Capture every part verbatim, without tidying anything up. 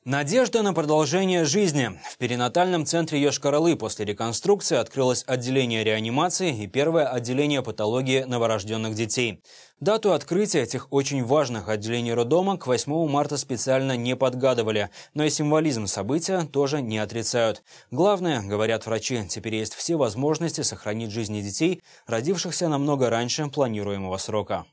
Надежда на продолжение жизни. В перинатальном центре Йошкар-Олы после реконструкции открылось отделение реанимации и первое отделение патологии новорожденных детей. Дату открытия этих очень важных отделений роддома к восьмому марта специально не подгадывали, но и символизм события тоже не отрицают. Главное, говорят врачи, теперь есть все возможности сохранить жизни детей, родившихся намного раньше планируемого срока.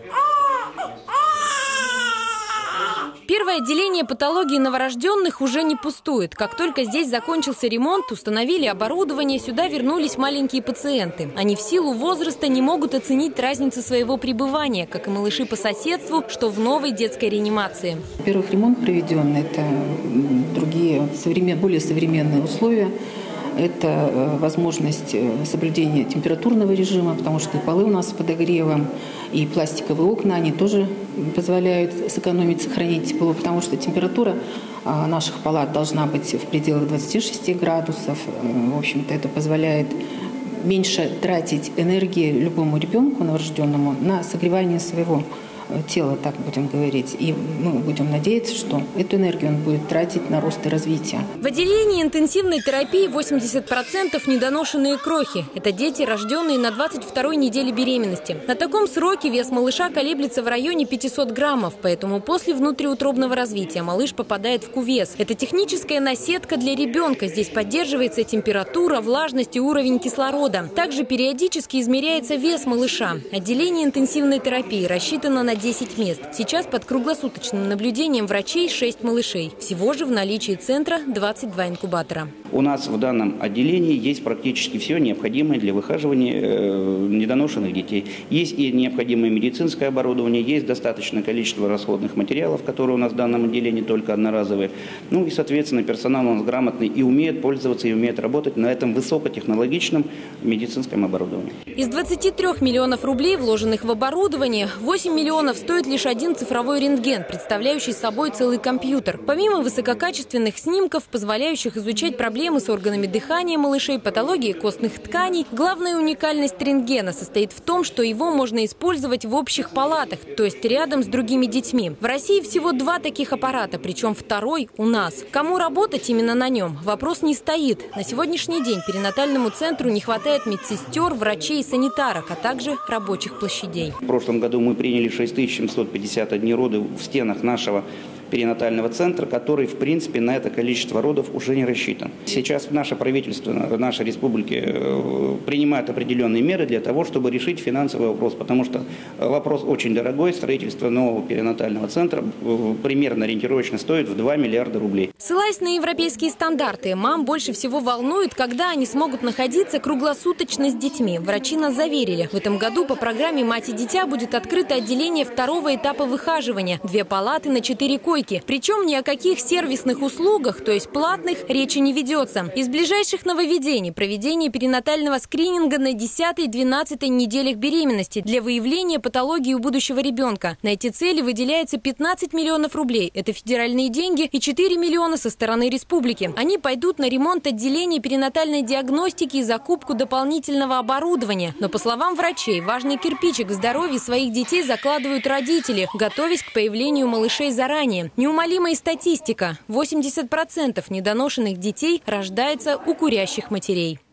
Первое отделение патологии новорожденных уже не пустует. Как только здесь закончился ремонт, установили оборудование, сюда вернулись маленькие пациенты. Они в силу возраста не могут оценить разницу своего пребывания, как и малыши по соседству, что в новой детской реанимации. Во-первых, ремонт проведен, это другие, более современные условия. Это возможность соблюдения температурного режима, потому что и полы у нас с подогревом, и пластиковые окна, они тоже позволяют сэкономить, сохранить тепло, потому что температура наших палат должна быть в пределах двадцати шести градусов. В общем-то, это позволяет меньше тратить энергии любому ребенку новорожденному на согревание своего тела, так будем говорить. И мы будем надеяться, что эту энергию он будет тратить на рост и развитие. В отделении интенсивной терапии восемьдесят процентов недоношенные крохи. Это дети, рожденные на двадцать второй неделе беременности. На таком сроке вес малыша колеблется в районе пятисот граммов, поэтому после внутриутробного развития малыш попадает в кувез. Это техническая наседка для ребенка. Здесь поддерживается температура, влажность и уровень кислорода. Также периодически измеряется вес малыша. Отделение интенсивной терапии рассчитано на десять мест. Сейчас под круглосуточным наблюдением врачей шесть малышей. Всего же в наличии центра двадцать два инкубатора. У нас в данном отделении есть практически все необходимое для выхаживания э, недоношенных детей. Есть и необходимое медицинское оборудование, есть достаточное количество расходных материалов, которые у нас в данном отделении только одноразовые. Ну и, соответственно, персонал у нас грамотный и умеет пользоваться, и умеет работать на этом высокотехнологичном медицинском оборудовании. Из двадцати трёх миллионов рублей, вложенных в оборудование, восемь миллионов стоит лишь один цифровой рентген, представляющий собой целый компьютер. Помимо высококачественных снимков, позволяющих изучать проблемы с органами дыхания малышей, патологии костных тканей, главная уникальность рентгена состоит в том, что его можно использовать в общих палатах, то есть рядом с другими детьми. В России всего два таких аппарата, причем второй у нас. Кому работать именно на нем? Вопрос не стоит. На сегодняшний день перинатальному центру не хватает медсестер, врачей и санитарок, а также рабочих площадей. В прошлом году мы приняли шесть тысяч семьсот пятьдесят один роды в стенах нашего перинатального центра, который, в принципе, на это количество родов уже не рассчитан. Сейчас наше правительство, наша республика принимает определенные меры для того, чтобы решить финансовый вопрос, потому что вопрос очень дорогой. Строительство нового перинатального центра примерно ориентировочно стоит в два миллиарда рублей. Ссылаясь на европейские стандарты, мам больше всего волнует, когда они смогут находиться круглосуточно с детьми. Врачи нас заверили, в этом году по программе «Мать и дитя» будет открыто отделение второго этапа выхаживания. Две палаты на четыре койки. Причем ни о каких сервисных услугах, то есть платных, речи не ведется. Из ближайших нововведений проведение перинатального скрининга на десятой-двенадцатой неделях беременности для выявления патологии у будущего ребенка. На эти цели выделяется пятнадцать миллионов рублей. Это федеральные деньги и четыре миллиона со стороны республики. Они пойдут на ремонт отделения перинатальной диагностики и закупку дополнительного оборудования. Но, по словам врачей, важный кирпичик в здоровье своих детей закладывают родители, готовясь к появлению малышей заранее. Неумолимая статистика. восемьдесят процентов недоношенных детей рождается у курящих матерей.